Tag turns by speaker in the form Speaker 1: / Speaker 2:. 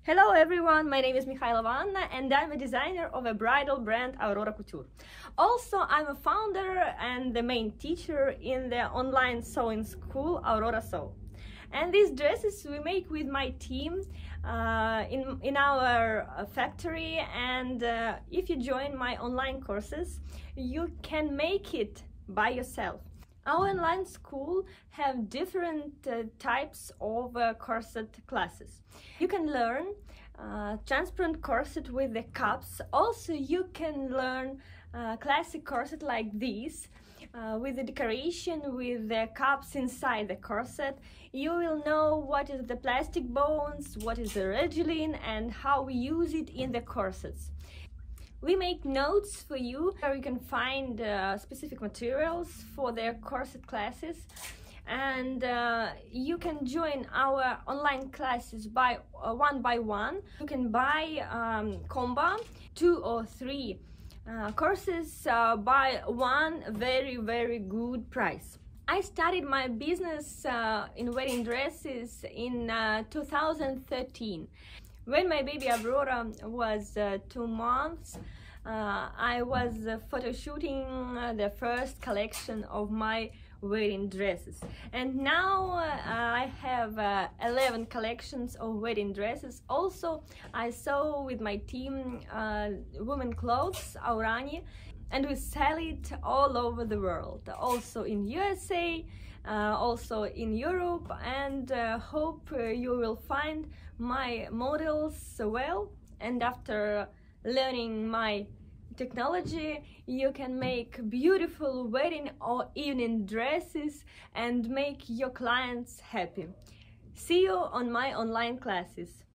Speaker 1: Hello everyone, my name is Mikhailova Anna and I'm a designer of a bridal brand Aurora Couture. Also, I'm a founder and the main teacher in the online sewing school Aurora Sew. And these dresses we make with my team in our factory, and if you join my online courses, you can make it by yourself. Our online school have different types of corset classes. You can learn transparent corset with the cups. Also, you can learn classic corset like this with the decoration with the cups inside the corset. You will know what is the plastic bones, what is the regilin, and how we use it in the corsets. We make notes for you where you can find specific materials for their corset classes, and you can join our online classes by one by one. You can buy combo 2 or 3 courses by one very good price. I started my business in wedding dresses in 2013. When my baby Aurora was 2 months, I was photo shooting the first collection of my wedding dresses, and now I have 11 collections of wedding dresses. Also, I sew with my team women clothes, Aurani, and we sell it all over the world, also in USA, also in Europe, and hope you will find my models well. And after learning my technology, you can make beautiful wedding or evening dresses and make your clients happy. See you on my online classes.